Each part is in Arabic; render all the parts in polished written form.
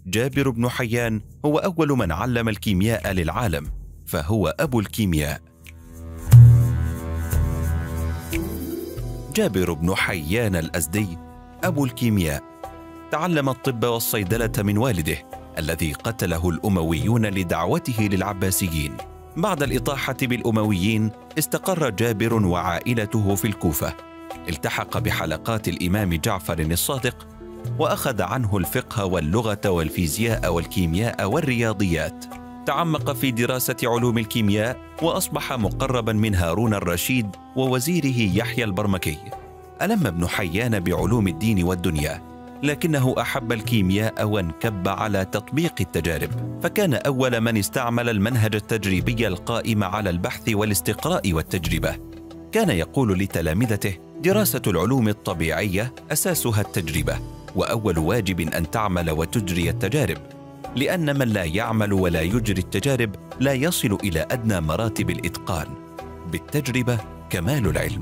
جابر بن حيان هو أول من علم الكيمياء للعالم، فهو أبو الكيمياء. جابر بن حيان الأزدي أبو الكيمياء تعلم الطب والصيدلة من والده الذي قتله الأمويون لدعوته للعباسيين. بعد الإطاحة بالأمويين استقر جابر وعائلته في الكوفة، التحق بحلقات الإمام جعفر الصادق وأخذ عنه الفقه واللغة والفيزياء والكيمياء والرياضيات. تعمق في دراسة علوم الكيمياء وأصبح مقربا من هارون الرشيد ووزيره يحيى البرمكي. ألم ابن حيان بعلوم الدين والدنيا، لكنه أحب الكيمياء وانكب على تطبيق التجارب، فكان أول من استعمل المنهج التجريبي القائم على البحث والاستقراء والتجربة. كان يقول لتلامذته: دراسة العلوم الطبيعية أساسها التجربة، وأول واجب أن تعمل وتجري التجارب، لأن من لا يعمل ولا يجري التجارب لا يصل إلى أدنى مراتب الإتقان. بالتجربة كمال العلم.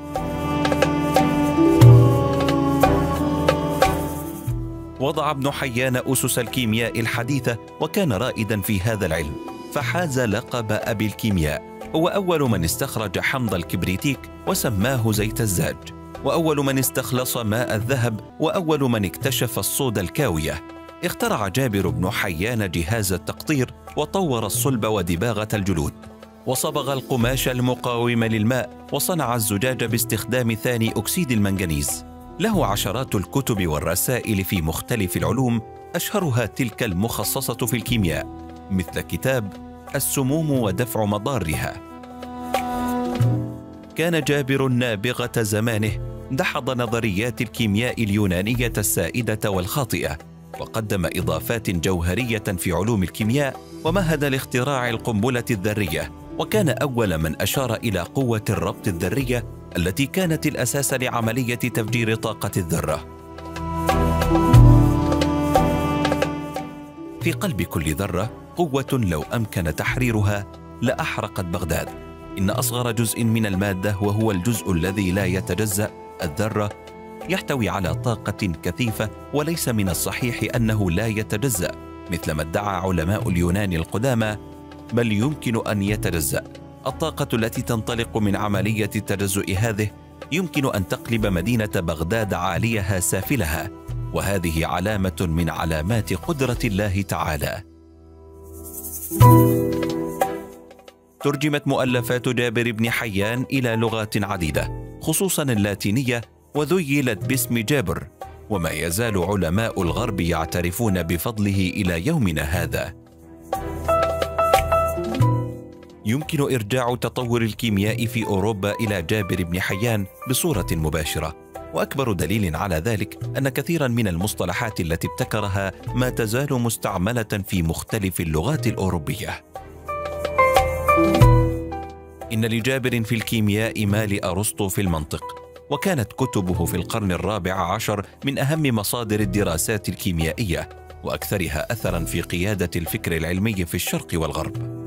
وضع ابن حيان أسس الكيمياء الحديثة وكان رائدا في هذا العلم، فحاز لقب أبي الكيمياء. هو أول من استخرج حمض الكبريتيك وسماه زيت الزاج، وأول من استخلص ماء الذهب، وأول من اكتشف الصودا الكاوية. اخترع جابر بن حيان جهاز التقطير، وطور الصلب ودباغة الجلود، وصبغ القماش المقاوم للماء، وصنع الزجاج باستخدام ثاني أكسيد المنغنيز. له عشرات الكتب والرسائل في مختلف العلوم، أشهرها تلك المخصصة في الكيمياء، مثل كتاب السموم ودفع مضارها. كان جابر نابغة زمانه، دحض نظريات الكيمياء اليونانية السائدة والخاطئة، وقدم إضافات جوهرية في علوم الكيمياء، ومهد لاختراع القنبلة الذرية، وكان أول من أشار إلى قوة الربط الذرية التي كانت الأساس لعملية تفجير طاقة الذرة. في قلب كل ذرة قوة لو أمكن تحريرها لأحرقت بغداد. إن أصغر جزء من المادة، وهو الجزء الذي لا يتجزأ، الذرة، يحتوي على طاقة كثيفة، وليس من الصحيح أنه لا يتجزأ مثل ما ادعى علماء اليونان القدامى، بل يمكن أن يتجزأ. الطاقة التي تنطلق من عملية التجزؤ هذه يمكن أن تقلب مدينة بغداد عاليها سافلها، وهذه علامة من علامات قدرة الله تعالى. ترجمت مؤلفات جابر بن حيان إلى لغات عديدة، خصوصا اللاتينية، وذيلت باسم جابر، وما يزال علماء الغرب يعترفون بفضله إلى يومنا هذا. يمكن إرجاع تطور الكيمياء في أوروبا إلى جابر بن حيان بصورة مباشرة، وأكبر دليل على ذلك أن كثيرا من المصطلحات التي ابتكرها ما تزال مستعملة في مختلف اللغات الأوروبية. إن لجابر في الكيمياء ما لأرسطو في المنطق، وكانت كتبه في القرن الرابع عشر من أهم مصادر الدراسات الكيميائية، وأكثرها أثرا في قيادة الفكر العلمي في الشرق والغرب.